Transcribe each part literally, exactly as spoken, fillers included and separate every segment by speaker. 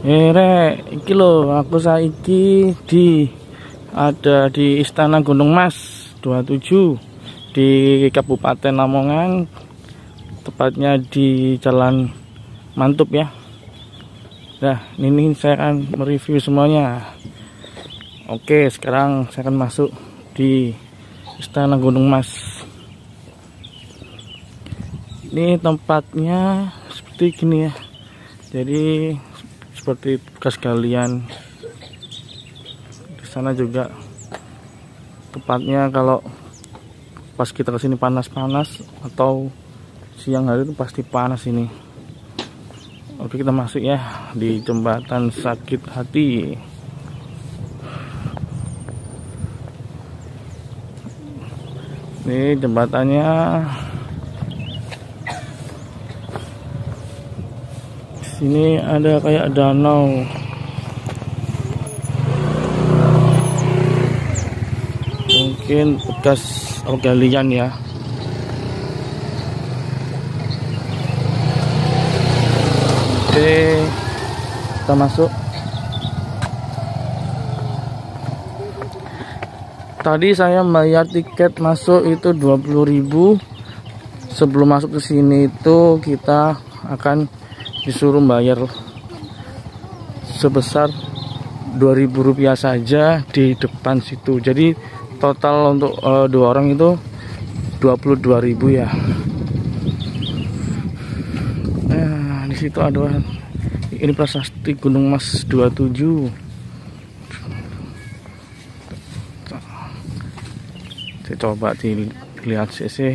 Speaker 1: Eh rek, iki lho aku saiki di ada di Istana Gunung Mas dua puluh tujuh di Kabupaten Lamongan, tepatnya di Jalan Mantup ya. Nah, ini saya akan mereview semuanya. Oke, sekarang saya akan masuk di Istana Gunung Mas. Ini tempatnya seperti gini ya. Jadi seperti bekas galian. Di sana juga tepatnya kalau pas kita kesini panas-panas atau siang hari itu pasti panas ini. Oke, kita masuk ya di Jembatan Sakit Hati. Ini jembatannya. Sini ada kayak danau. Mungkin bekas galian ya. Oke, kita masuk. Tadi saya bayar tiket masuk itu dua puluh ribu. Sebelum masuk ke sini itu kita akan disuruh bayar sebesar dua ribu rupiah saja di depan situ. Jadi total untuk uh, dua orang itu dua puluh dua ribu ya. Nah, di situ ada ini prasasti Gunung Mas dua puluh tujuh. Saya coba dilihat sih.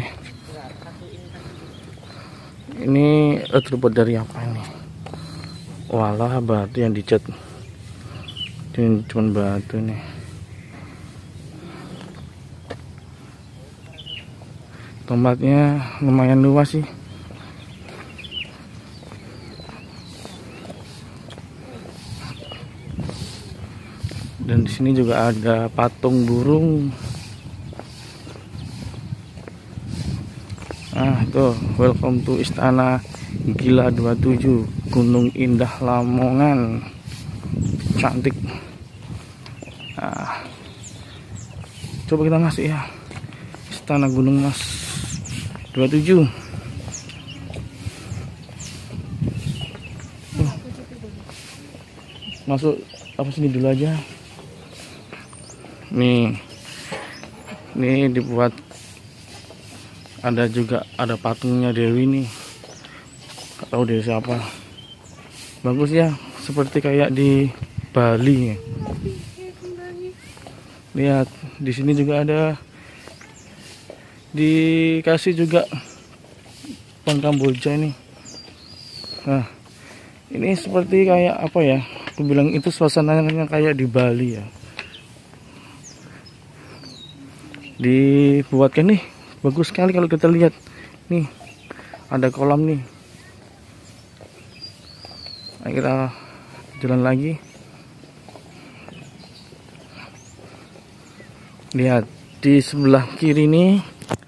Speaker 1: Ini terbuat dari apa ini? Walah, batu yang dicat. Ini cuma batu nih. Tempatnya lumayan luas sih. Dan di sini juga ada patung burung. Ah, tuh, welcome to Istana Gila dua puluh tujuh, Gunung Indah Lamongan. Cantik. Nah, coba kita masuk ya. Istana Gunung Mas dua puluh tujuh. Uh, masuk apa sini dulu aja. Nih. Nih dibuat, ada juga ada patungnya Dewi nih. Gak tahu Dewi siapa. Bagus ya, seperti kayak di Bali. Lihat, di sini juga ada, dikasih juga pohon Kamboja ini. Nah, ini seperti kayak apa ya? Aku bilang itu suasananya kayak di Bali ya. Dibuatkan nih. Bagus sekali kalau kita lihat. Nih, ada kolam nih. Ayo kita jalan lagi. Lihat, di sebelah kiri nih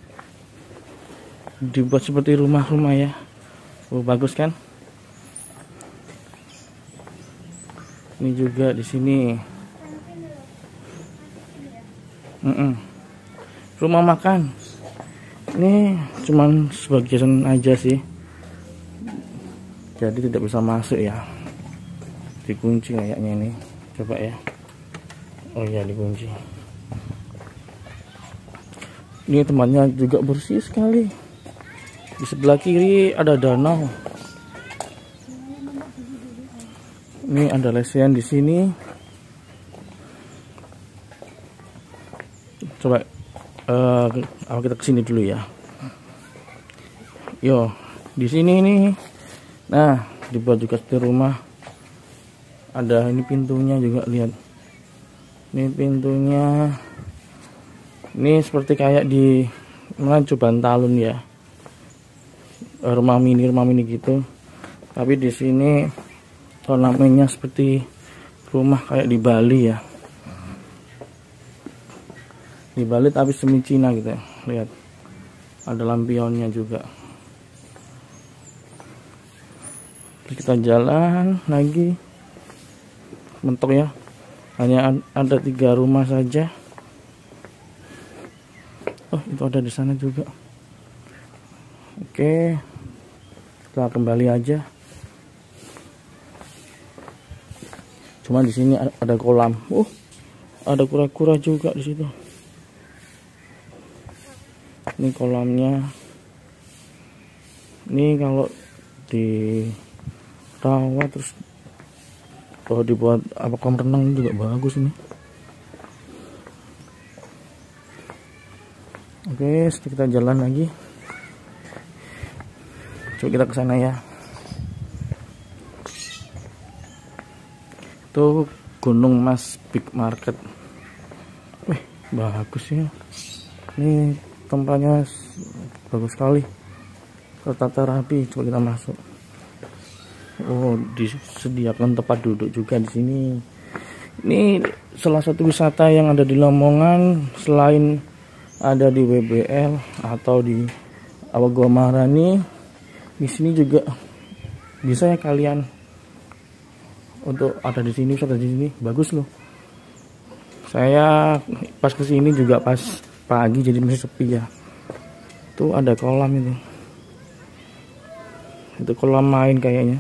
Speaker 1: dibuat seperti rumah-rumah ya. Oh, bagus kan? Ini juga di sini. Mm -mm. Rumah makan. Ini cuman sebagian aja sih, jadi tidak bisa masuk ya, dikunci kayaknya ini. Coba ya. Oh iya, dikunci. Ini tempatnya juga bersih sekali. Di sebelah kiri ada danau. Ini ada lesehan di sini. Coba Uh, kita kesini dulu ya. Yo, di sini nih. Nah, dibuat juga di rumah. Ada ini pintunya juga, lihat. Ini pintunya. Ini seperti kayak di mana, Cobaan Talun ya. Rumah mini, rumah mini gitu. Tapi di sini ornamennya seperti rumah kayak di Bali ya. Di Bali tapi semi Cina gitu ya. Lihat, ada lampionnya juga. Kita jalan lagi. mentok ya, hanya ada tiga rumah saja. Oh, itu ada di sana juga. Oke, kita kembali aja. Cuma di sini ada kolam. Oh, ada kura-kura juga di situ. Ini kolamnya. Ini kalau dirawat terus kalau dibuat apa kolam renang juga bagus ini. Oke, kita jalan lagi. Coba kita ke sana ya. Itu Gunung Mas Big Market. Wih, bagus ya. Ini tempatnya bagus sekali. Tertata rapi. Coba kita masuk. Oh, disediakan tempat duduk juga di sini. Ini salah satu wisata yang ada di Lamongan selain ada di W B L atau di Awak Gua Maharani. Di sini juga bisa ya kalian untuk ada di sini, ada di sini bagus loh. Saya pas kesini juga pas pagi jadi masih sepi ya. Tuh ada kolam itu. Itu kolam main kayaknya.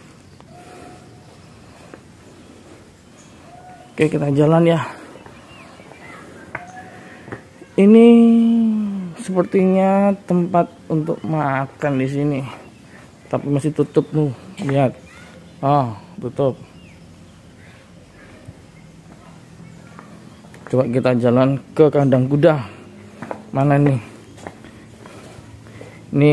Speaker 1: Oke, kita jalan ya. Ini sepertinya tempat untuk makan di sini, tapi masih tutup nih. Lihat, ah tutup. Coba kita jalan ke kandang kuda. Mana nih? Ini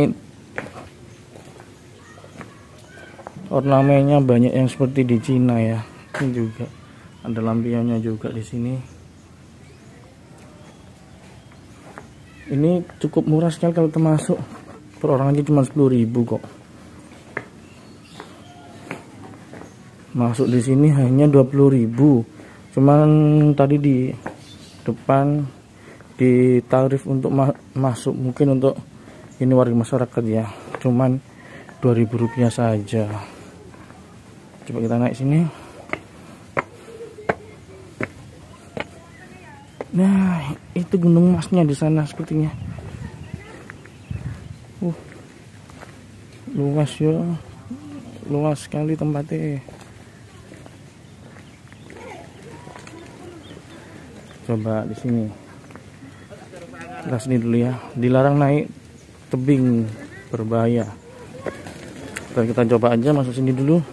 Speaker 1: ornamennya banyak yang seperti di Cina ya. Ini juga ada lampionnya juga di sini. Ini cukup murah sekali kalau termasuk per orang aja cuma sepuluh ribu kok. Masuk di sini hanya dua puluh ribu. Cuman tadi di depan di tarif untuk ma masuk mungkin untuk ini warga masyarakat ya. Cuman dua ribu rupiah saja. Coba kita naik sini. Nah, itu Gunung Masnya di sana sepertinya. Uh, luas ya, luas sekali tempatnya. Coba di sini. Kita sini dulu ya. Dilarang naik tebing, berbahaya. Kita, kita coba aja masuk sini dulu.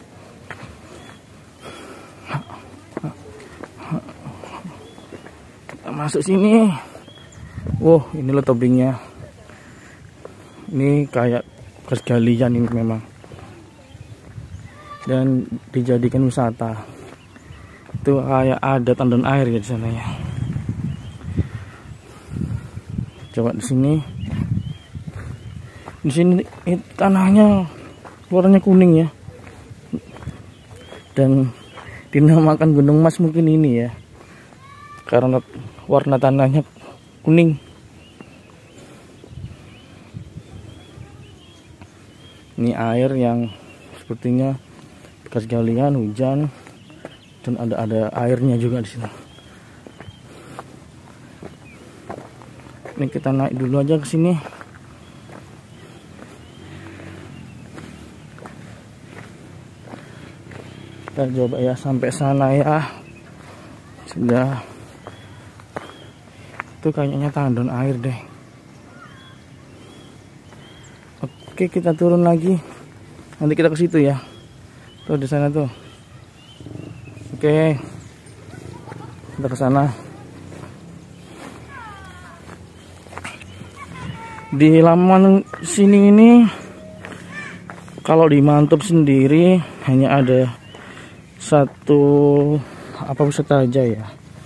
Speaker 1: Masuk sini. Wow, ini loh tebingnya. Ini kayak bekas galian ini memang. Dan dijadikan wisata. Itu kayak ada tandon air ya di sana ya. Coba di sini. Di sini it, tanahnya warnanya kuning ya. Dan dinamakan Gunung Mas mungkin ini ya. Karena warna tanahnya kuning. Ini air yang sepertinya bekas galian hujan dan ada ada airnya juga di sini. Ini kita naik dulu aja ke sini. Kita coba ya sampai sana ya. Sudah. Itu kayaknya tandon air deh. Oke, kita turun lagi. Nanti kita ke situ ya. Tuh di sana tuh. Oke. Kita ke sana. Di Lamongan sini ini kalau di Mantub sendiri hanya ada satu apa wisata aja ya.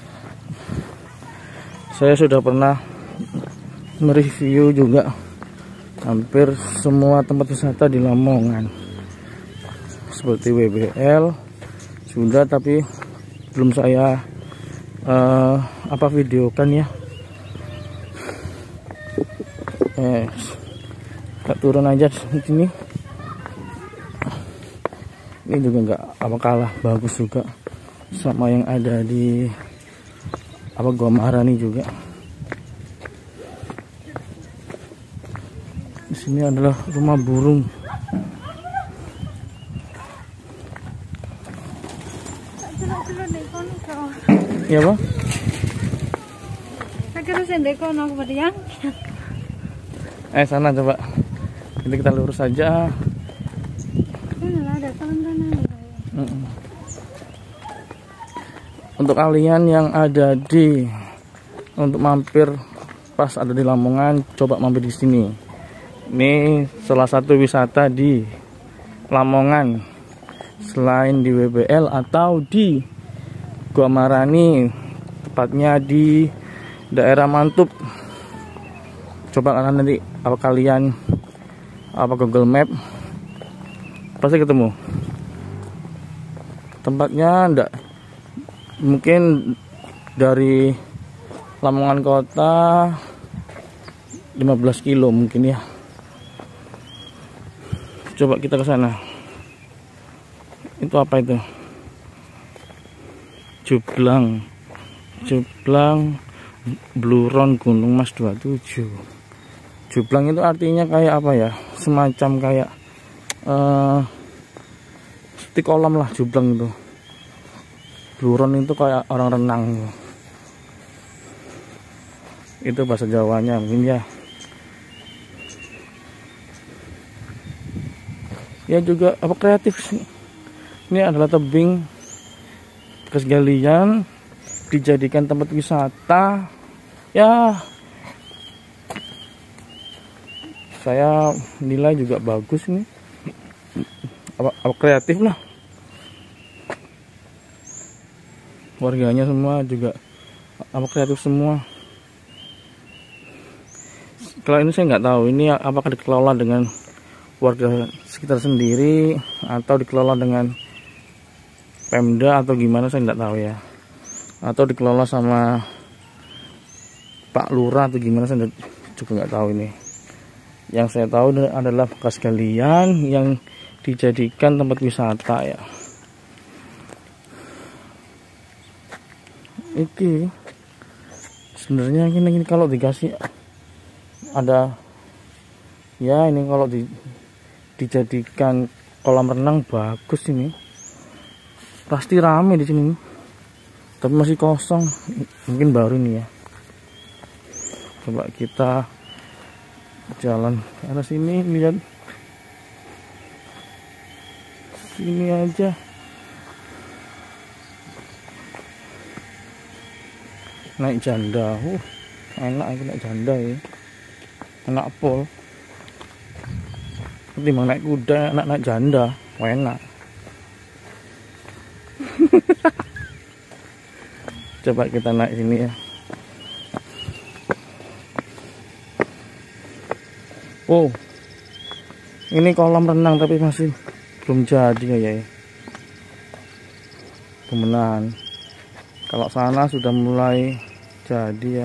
Speaker 1: Saya sudah pernah mereview juga hampir semua tempat wisata di Lamongan seperti W B L sudah, tapi belum saya uh, apa videokan ya. Eh, kita turun aja di sini. Ini juga nggak apa kalah bagus juga. sama yang ada di apa Gua Maharani juga. Di sini adalah rumah burung. Iya bang? Eh sana coba. Jadi kita lurus saja. Untuk kalian yang ada di untuk mampir pas ada di Lamongan, coba mampir di sini. Ini salah satu wisata di Lamongan selain di W B L atau di Gua Maharani, tepatnya di daerah Mantup. Coba kalian nanti apa kalian apa Google Map pasti ketemu tempatnya. Enggak mungkin dari Lamongan kota lima belas kilo mungkin ya. Coba kita ke sana. Itu apa itu? Jublang Jublang Bluron Gunung Mas dua puluh tujuh. Jublang itu artinya kayak apa ya, semacam kayak uh, seperti kolam lah jublang itu. Bluron itu kayak orang renang. Itu bahasa Jawanya mungkin ya. Ya juga apa kreatif sih. Ini adalah tebing bekas galian dijadikan tempat wisata. Ya saya nilai juga bagus nih. Apa, apa kreatif lah. Warganya semua juga apa kreatif semua. Kalau ini saya nggak tahu ini apakah dikelola dengan warga sekitar sendiri atau dikelola dengan Pemda atau gimana, saya nggak tahu ya, atau dikelola sama Pak Lurah atau gimana, saya juga nggak tahu ini. Yang saya tahu adalah bekas galian yang dijadikan tempat wisata ya. Iki sebenarnya ini, ini kalau dikasih ada ya, ini kalau di, dijadikan kolam renang bagus ini. Pasti rame di sini, tapi masih kosong, mungkin baru ini ya. Coba kita jalan ke arah sini, lihat sini aja. Naik janda, uh, enak aku naik janda ya, enak pol. Ketimbang naik kuda, enak naik janda, enak. Coba kita naik sini ya. Oh, ini kolam renang tapi masih belum jadi kayak. Kemenan. Kalau sana sudah mulai jadi ya.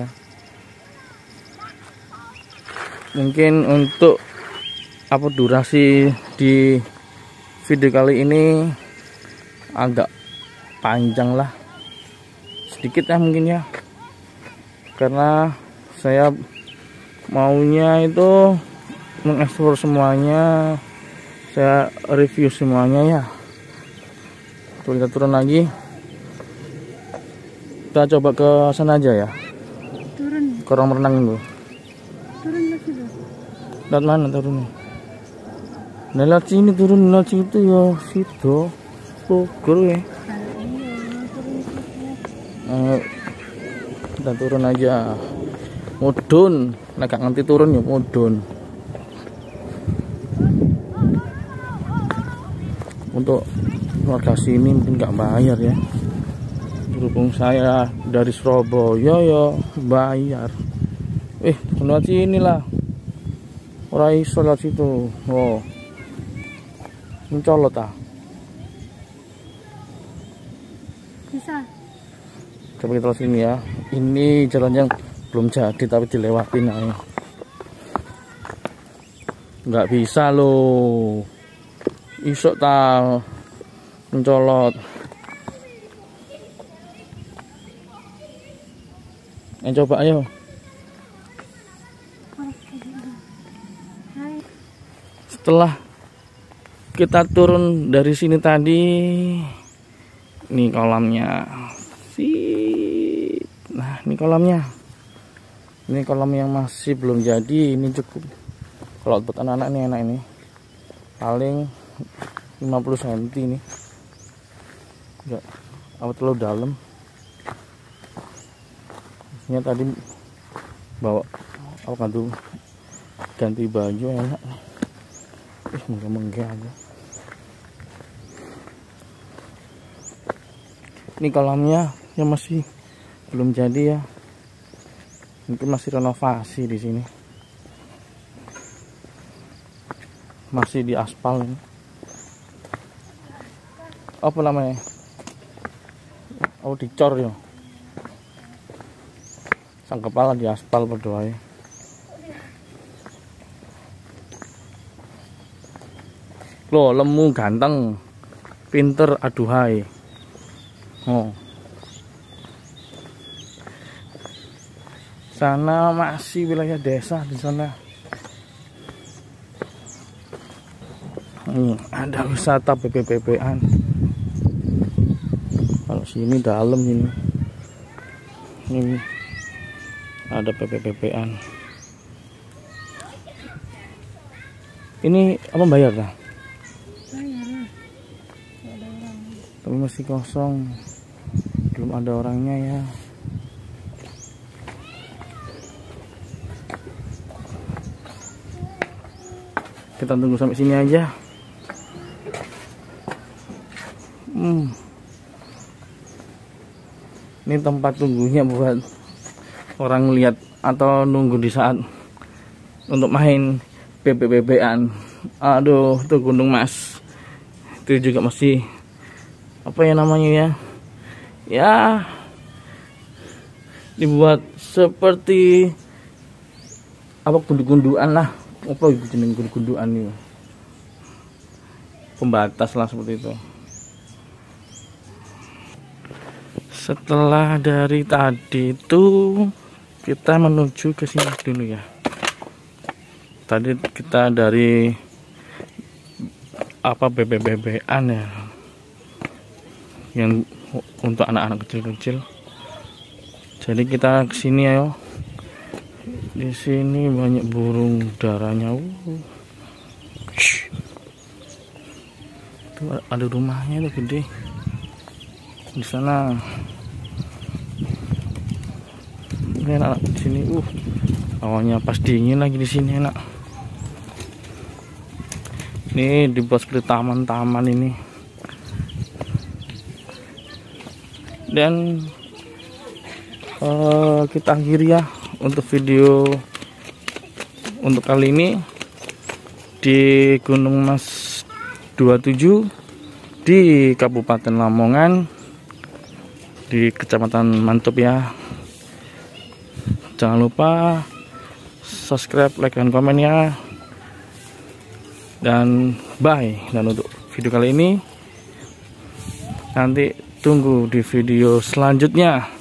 Speaker 1: Mungkin untuk apa durasi di video kali ini agak panjang lah. Sedikit ya mungkin ya, karena saya maunya itu mengeksplor semuanya, saya review semuanya ya. Tuh, kita turun lagi, kita coba ke sana aja ya. Turun ke kolam renang itu. Turun lagi tuh. Lihat mana turunnya? Nah, lihat sini turun, lihat situ ya, situ Bogor ya. Uh, kita turun aja, mudun, nah gak ngerti turun ya mudun. Untuk warga sini mungkin nggak bayar ya, berhubung saya dari Surabaya ya bayar. Eh lewat sini lah, orang iso lewat situ. Oh, mencolot ah, bisa. Coba kita lewat sini ya. Ini jalan yang belum jadi tapi dilewatin aja. Nggak bisa loh. Isok tak mencolot. Ayo coba ayo. Setelah kita turun dari sini tadi, ini kolamnya. Nah, ini kolamnya. Ini kolam yang masih belum jadi. Ini cukup kalau buat anak-anak ini enak ini. Paling lima puluh sentimeter ini. Enggak apa terlalu dalam. Ini tadi bawa apa ganti ganti baju enak. Ih, menggah-menggah aja. Ini kolamnya yang masih belum jadi ya. Mungkin masih renovasi di sini. Masih di aspal ini. Apa namanya? Oh, dicor ya. Sang kepala di aspal berdoa ya. Loh, lemu ganteng, pinter aduhai. Oh. Sana masih wilayah desa di sana. Hmm, ada wisata P P P P-an. Kalau sini dalam ini. Ini ada P P P P-an. Ini apa bayar dah? Bayar. Ada orang. Tapi masih kosong. Belum ada orangnya ya. Kita tunggu sampai sini aja. Hmm. Ini tempat tunggunya buat orang melihat atau nunggu di saat untuk main P P P P-an. Aduh, tuh Gunung Mas. Itu juga masih apa ya namanya ya? Ya, dibuat seperti apa gundu-gunduan lah. Apa itu jeneng gundu-gunduan ini? Pembatas lah seperti itu. Setelah dari tadi itu kita menuju ke sini dulu ya. Tadi kita dari apa B B B B-an ya, yang untuk anak-anak kecil-kecil. Jadi kita ke sini ayo. Di sini banyak burung darahnya. Uh. Tuh ada rumahnya tuh gede. Di sana. Ini anak di sini. Uh. Awalnya pas dingin lagi di sini enak. Ini dibuat seperti taman-taman ini. Dan uh, kita akhiri ya untuk video untuk kali ini di Gunung Mas dua puluh tujuh di Kabupaten Lamongan di Kecamatan Mantub ya. Jangan lupa subscribe, like, dan komen ya. Dan bye. Dan untuk video kali ini nanti tunggu di video selanjutnya.